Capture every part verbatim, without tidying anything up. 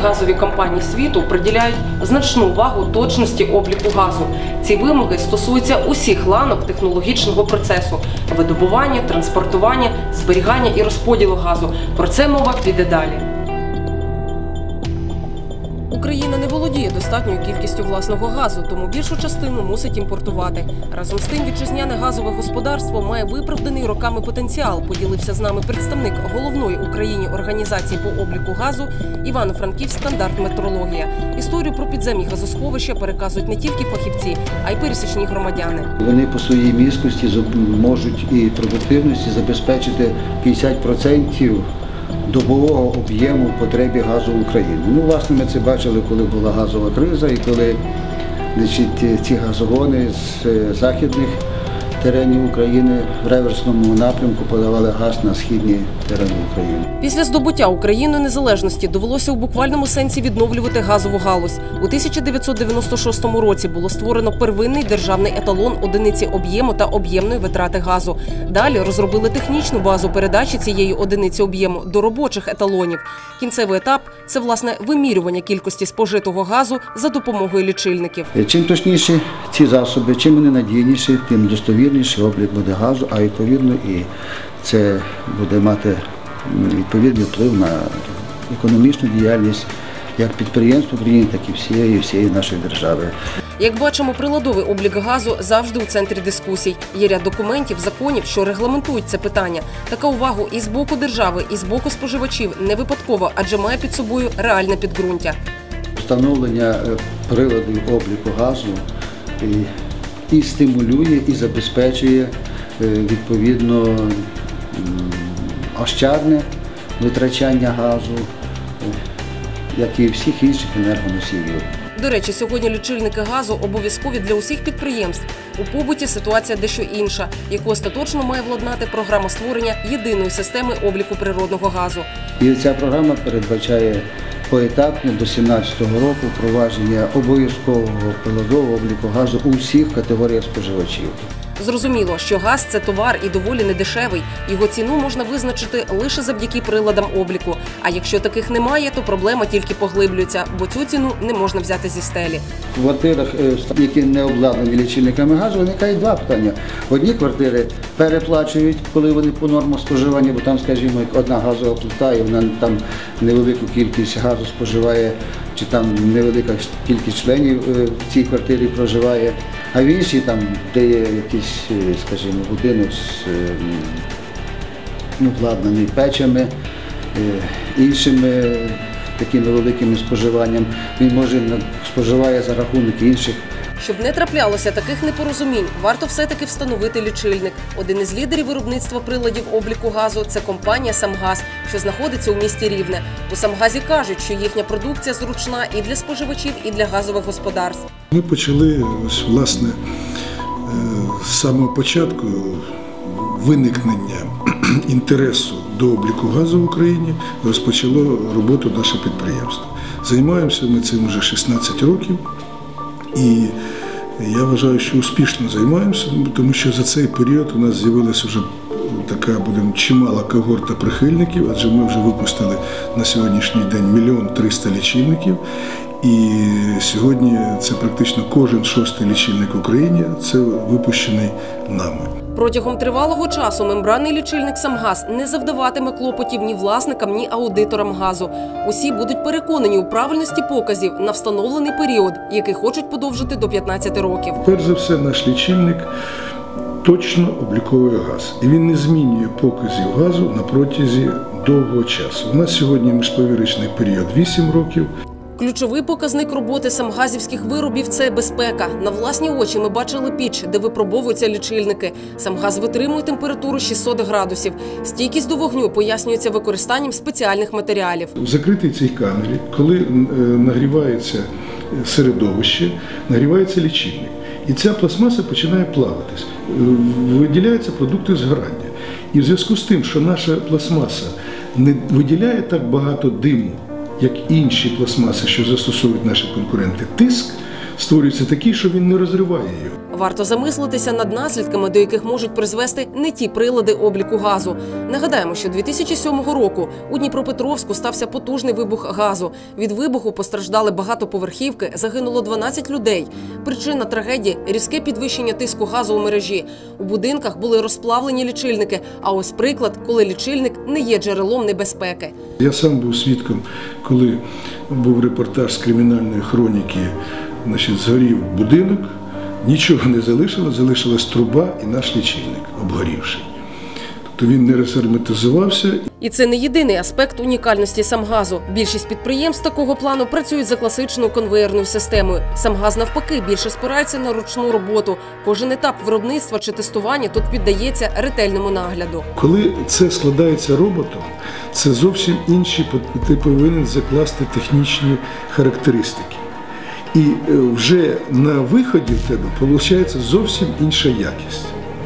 газові компанії світу приділяють значну увагу точності обліку газу. Ці вимоги стосуються усіх ланок технологічного процесу – видобування, транспортування, зберігання і розподілу газу. Про це мова піде далі. Україна не володіє достатньою кількістю власного газу, тому більшу частину мусить імпортувати. Разом з тим, вітчизняне газове господарство має виправданий роками потенціал, поділився з нами представник головної в Україні організації по обліку газу Івано-Франківськ стандарт метрологія. Історію про підземні газосховища переказують не тільки фахівці, а й пересічні громадяни. Вони по своїй міськості можуть і продуктивності забезпечити п'ятдесят відсотків добового об'єму потребі газу в Україні. Ну, власне, ми це бачили, коли була газова криза і коли, значить, ці газогони з західних теренів України в реверсному напрямку подавали газ на східні терени України. Після здобуття Україною незалежності довелося у буквальному сенсі відновлювати газову галузь. У тисяча дев'ятсот дев'яносто шостому році було створено первинний державний еталон одиниці об'єму та об'ємної витрати газу. Далі розробили технічну базу передачі цієї одиниці об'єму до робочих еталонів. Кінцевий етап – це, власне, вимірювання кількості спожитого газу за допомогою лічильників. Чим точніші ці засоби, чим вони надійніші, тим достовірніший облік буде газу, а відповідно і це буде мати відповідний вплив на економічну діяльність як підприємств України, так і всієї, всієї нашої держави. Як бачимо, приладовий облік газу завжди у центрі дискусій. Є ряд документів, законів, що регламентують це питання. Така увага і з боку держави, і з боку споживачів не випадкова, адже має під собою реальне підґрунтя. Встановлення приладів обліку газу і, і стимулює, і забезпечує відповідно ощадне витрачання газу, як і всіх інших енергоносіїв. До речі, сьогодні лічильники газу обов'язкові для усіх підприємств. У побуті ситуація дещо інша, яку остаточно має владнати програма створення єдиної системи обліку природного газу. І ця програма передбачає поетапно до сімнадцятого року впровадження обов'язкового приладового обліку газу у всіх категоріях споживачів. Зрозуміло, що газ – це товар і доволі недешевий. Його ціну можна визначити лише завдяки приладам обліку. А якщо таких немає, то проблема тільки поглиблюється, бо цю ціну не можна взяти зі стелі. В квартирах, які не обладнані лічильниками газу, виникає два питання. Одні квартири переплачують, коли вони по нормах споживання, бо там, скажімо, одна газова плита, і вона там невелику кількість газу споживає, чи там невелика кількість членів в цій квартирі проживає. А в іншій, там, де є якийсь, скажімо, будинок обладнаний печами, іншими такими великими споживанням, він може споживає за рахунок інших. Щоб не траплялося таких непорозумінь, варто все-таки встановити лічильник. Один із лідерів виробництва приладів обліку газу – це компанія «Самгаз», що знаходиться у місті Рівне. У «Самгазі» кажуть, що їхня продукція зручна і для споживачів, і для газових господарств. Ми почали, ось, власне, з самого початку виникнення інтересу до обліку газу в Україні розпочало роботу наше підприємство. Займаємося ми цим вже шістнадцять років. І я вважаю, що успішно займаємося, тому що за цей період у нас з'явилася вже така, будемо, чимала когорта прихильників, адже ми вже випустили на сьогоднішній день мільйон триста лічильників. І сьогодні це практично кожен шостий лічильник в Україні, це випущений нами. Протягом тривалого часу мембранний лічильник «Самгаз» не завдаватиме клопотів ні власникам, ні аудиторам газу. Усі будуть переконані у правильності показів на встановлений період, який хочуть подовжити до п'ятнадцяти років. Перш за все, наш лічильник точно обліковує газ. І він не змінює показів газу на протязі довгого часу. У нас сьогодні міжповірочний період вісім років. Ключовий показник роботи самгазівських виробів – це безпека. На власні очі ми бачили піч, де випробовуються лічильники. Самгаз витримує температуру шістсот градусів. Стійкість до вогню пояснюється використанням спеціальних матеріалів. В закритій цій камері, коли нагрівається середовище, нагрівається лічильник. І ця пластмаса починає плаватись. Виділяються продукти згорання. І в зв'язку з тим, що наша пластмаса не виділяє так багато диму, як інші пластмаси, що застосовують наші конкуренти, тиск створюється такий, що він не розриває його. Варто замислитися над наслідками, до яких можуть призвести не ті прилади обліку газу. Нагадаємо, що дві тисячі сьомого року у Дніпропетровську стався потужний вибух газу. Від вибуху постраждали багатоповерхівки, загинуло дванадцять людей. Причина трагедії – різке підвищення тиску газу у мережі. У будинках були розплавлені лічильники, а ось приклад, коли лічильник не є джерелом небезпеки. Я сам був свідком, коли був репортаж з кримінальної хроніки, значить, згорів будинок, нічого не залишилось, залишилась труба і наш лічильник обгорівший. Тобто він не розгерметизувався. І це не єдиний аспект унікальності «Самгазу». Більшість підприємств такого плану працюють за класичною конвеєрною системою. «Самгаз» навпаки більше спирається на ручну роботу. Кожен етап виробництва чи тестування тут піддається ретельному нагляду. Коли це складається роботом, це зовсім інші, ти повинен закласти технічні характеристики. І вже на виході в тебе виходить зовсім інша якість.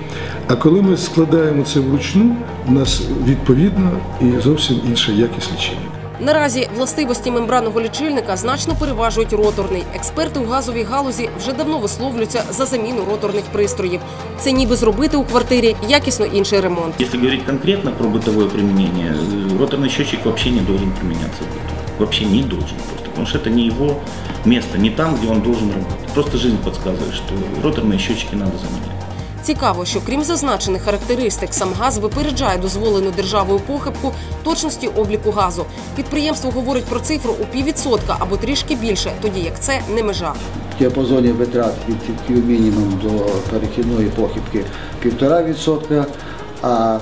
А коли ми складаємо це вручну, у нас відповідно і зовсім інша якість лічильника. Наразі властивості мембранного лічильника значно переважують роторний. Експерти у газовій галузі вже давно висловлюються за заміну роторних пристроїв. Це ніби зробити у квартирі якісно інший ремонт. Если говорить конкретно про бытовое применение, роторный счетчик вообще не должен применяться в быту. Вообще не должен просто, потому что это не его место, не там, где он должен работать. Просто жизнь подсказывает, что роторные счетчики надо заменять. Цікаво, що крім зазначених характеристик, «Самгаз» випереджає дозволену державою похибку точності обліку газу. Підприємство говорить про цифру у піввідсотка або трішки більше, тоді як це не межа. В діапазоні витрат від мінімум до перехідної похибки півтора відсотка, а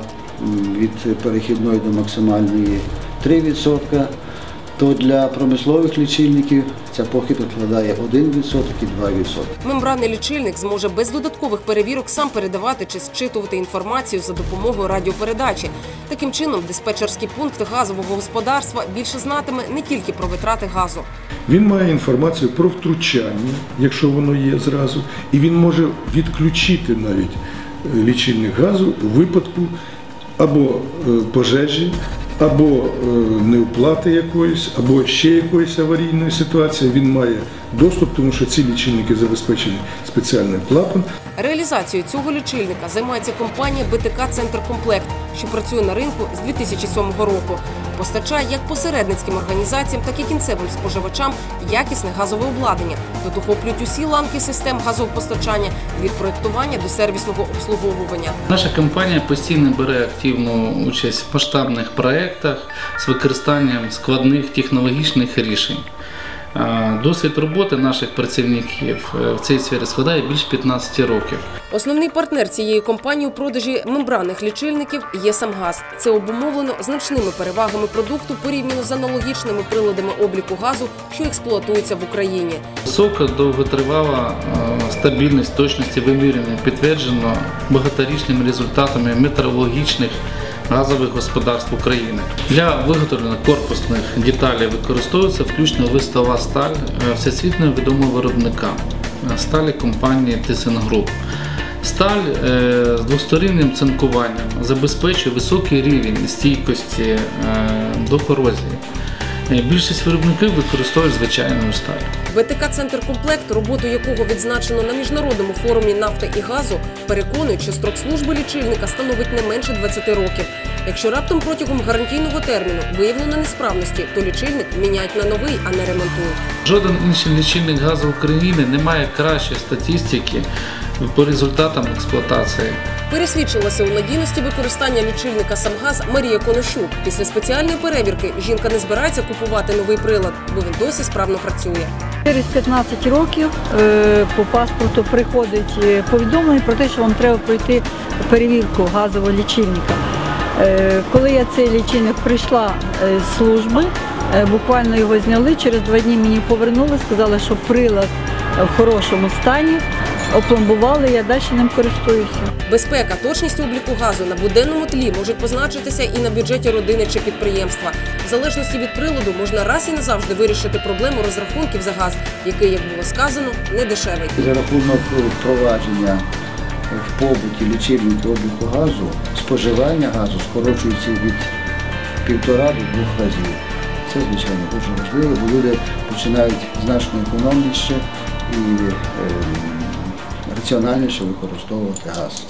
від перехідної до максимальної три відсотка. То для промислових лічильників ця похибка складає один відсоток і два відсотки. Мембранний лічильник зможе без додаткових перевірок сам передавати чи зчитувати інформацію за допомогою радіопередачі. Таким чином, диспетчерський пункт газового господарства більше знатиме не тільки про витрати газу. Він має інформацію про втручання, якщо воно є зразу, і він може відключити навіть лічильник газу у випадку або пожежі, або неоплати якоїсь, або ще якоїсь аварійної ситуації. Він має доступ, тому що ці лічильники забезпечені спеціальним клапаном. Реалізацією цього лічильника займається компанія «Бе Те Ка Центркомплект», що працює на ринку з дві тисячі сьомого року. Постачає як посередницьким організаціям, так і кінцевим споживачам якісне газове обладнання. Тут охоплюють усі ланки систем газового постачання від проєктування до сервісного обслуговування. Наша компанія постійно бере активну участь в масштабних проєктах з використанням складних технологічних рішень. Досвід роботи наших працівників в цій сфері складає більше п'ятнадцяти років. Основний партнер цієї компанії у продажі мембранних лічильників є «Самгаз». Це обумовлено значними перевагами продукту порівняно з аналогічними приладами обліку газу, що експлуатуються в Україні. Висока, довготривала стабільність точності вимірювання підтверджено багаторічними результатами метрологічних газових господарств України. Для виготовлення корпусних деталей використовується включно листова сталь всесвітньо відомого виробника сталі компанії «Тисенгруп». Сталь з двостороннім цинкуванням забезпечує високий рівень стійкості до корозії. Більшість виробників використовують звичайну сталь. «Бе Те Ка Центркомплект», роботу якого відзначено на міжнародному форумі нафти і газу, переконують, що строк служби лічильника становить не менше двадцяти років. Якщо раптом протягом гарантійного терміну виявлено несправності, то лічильник міняють на новий, а не ремонтують. Жоден інший лічильник газу України не має кращої статистики по результатам експлуатації. Пересвідчилася у надійності використання лічильника «Самгаз» Марія Конощук. Після спеціальної перевірки жінка не збирається купувати новий прилад, бо він досі справно працює. Через п'ятнадцять років по паспорту приходить повідомлення про те, що вам треба пройти перевірку газового лічильника. Коли я цей лічильник прийшла з служби, буквально його зняли, через два дні мені повернули, сказали, що прилад в хорошому стані, опломбували, я далі ним користуюся. Безпека, точність обліку газу на буденному тлі можуть позначитися і на бюджеті родини чи підприємства. В залежності від приладу можна раз і назавжди вирішити проблему розрахунків за газ, який, як було сказано, не дешевий. За рахунок впровадження в побуті лічильників обліку газу, споживання газу скорочується від півтора до двох разів. Це, звичайно, дуже важливо, бо люди починають значно економніше і е, раціональніше використовувати газ.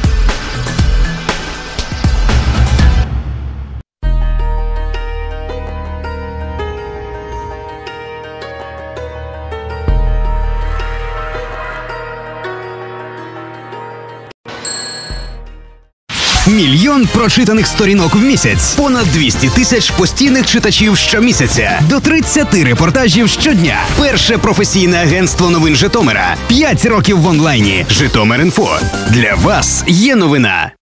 Мільйон прочитаних сторінок в місяць, понад двісті тисяч постійних читачів щомісяця, до тридцяти репортажів щодня. Перше професійне агентство новин Житомира. П'ять років в онлайні. Житомир.Інфо. Для вас є новина.